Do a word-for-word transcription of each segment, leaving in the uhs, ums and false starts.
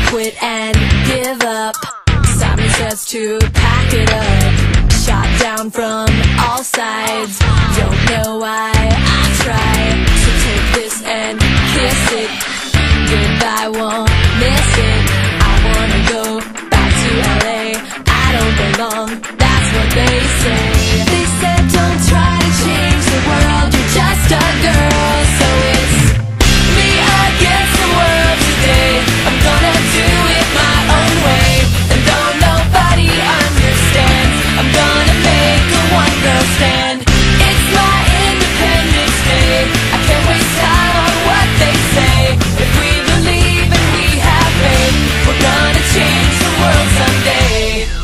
quit and give up. Simon says to pack it up. Shot down from all sides. Don't know why I try to take this and kiss it. Goodbye, won't miss it. I wanna go back to L A. I don't belong, that's what they say. They said don't try to change the world, you're just a girl. So it's me against the world today. I'm gonna do it my own way, and though nobody understands, I'm gonna make a one-girl stand. It's my Independence Day. I can't waste time on what they say. If we believe and we have faith, we're gonna change the world someday.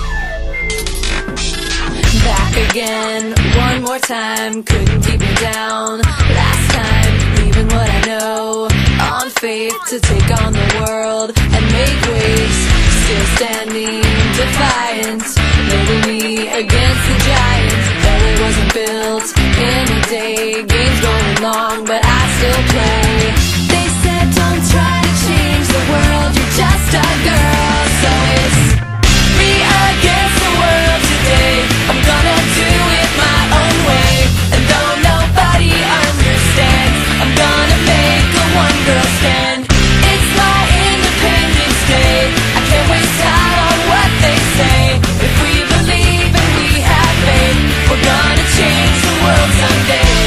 Back again, one more time, couldn't keep me down. Last time, leaving what I know on faith to take on the world and make waves. Still standing defiant, maybe me against the giants. Well, it wasn't built in a day. Game's going long, but I still play. They said don't try to change the world, you're just a girl. So it's me against the world today. I'm gonna do it my own way, and though nobody understands, I'm gonna make a one-girl stand. It's my Independence Day. I can't waste time on what they say. If we believe and we have faith, we're gonna change the world someday.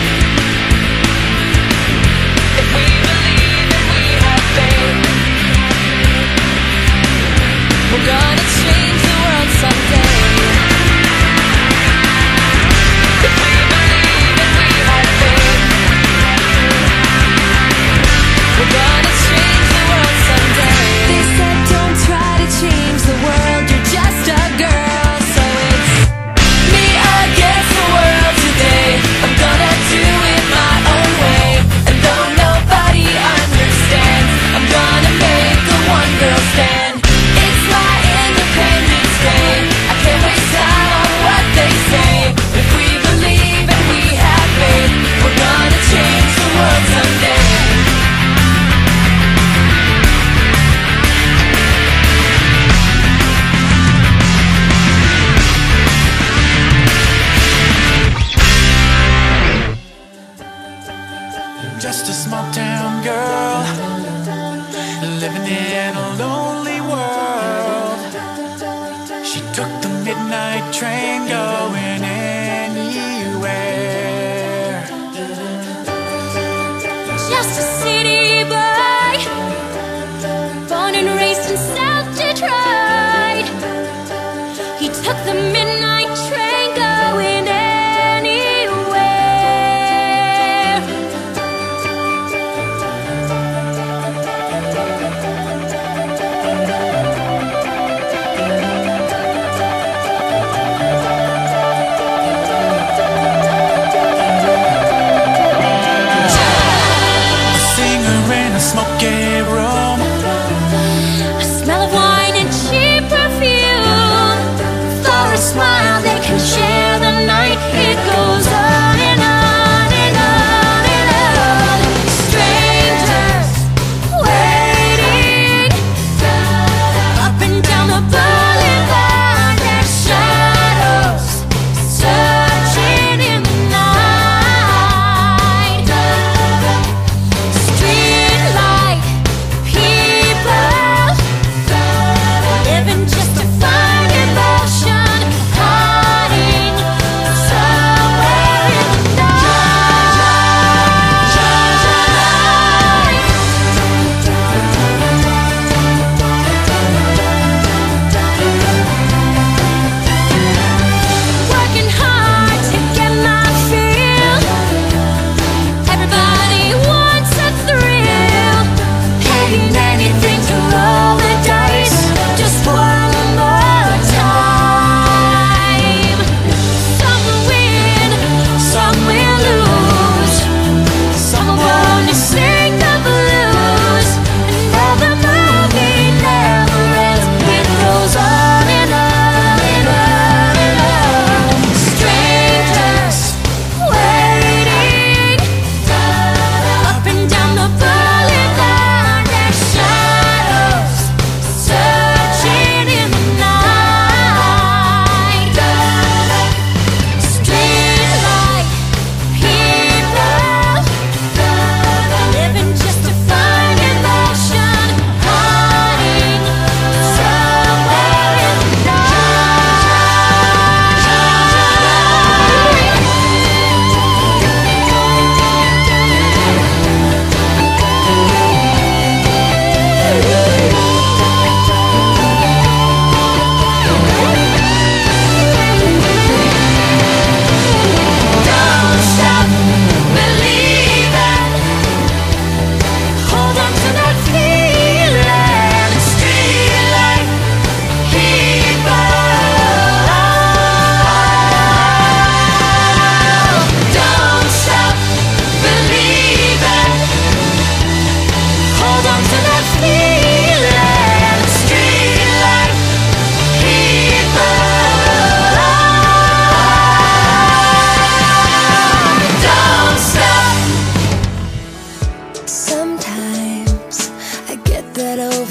If we believe and we have faith, we're gonna change the world someday. If we believe and we have faith, we're gonna change the world someday. They said don't try to change the world, you're just a girl. So it's me against the world today. I'm gonna do it my own way, and though nobody understands, I'm gonna make a one-girl stand. It's my Independence Day. I can't waste time on what they say. If we believe and we have faith, we're gonna change the world someday. Just a small town girl, living in a lonely world. She took the midnight train going anywhere. Just a city boy, born and raised in South Detroit. He took the midnight train going anywhere.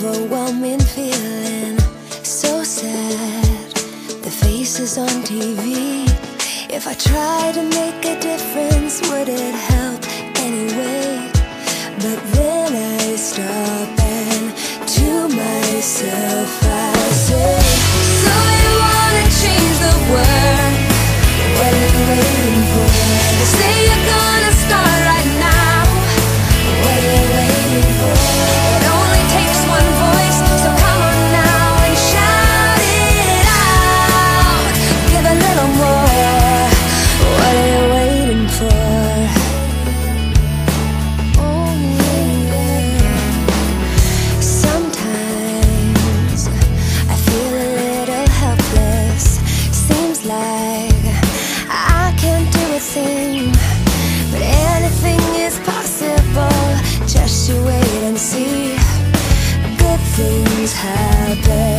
overwhelming feeling, so sad. The faces on T V. If I tried to make a difference, would it help anyway? But then I stop and to myself I say, so you wanna change the world? What are you waiting for? Say you're gonna start right now. What are you waiting for? It only takes one voice, so come on now and shout it out. Give a little more. What are you waiting for? Oh, yeah. Sometimes I feel a little helpless. Seems like I can't do a thing, but anything is possible. Just you wait and see. Good things happen.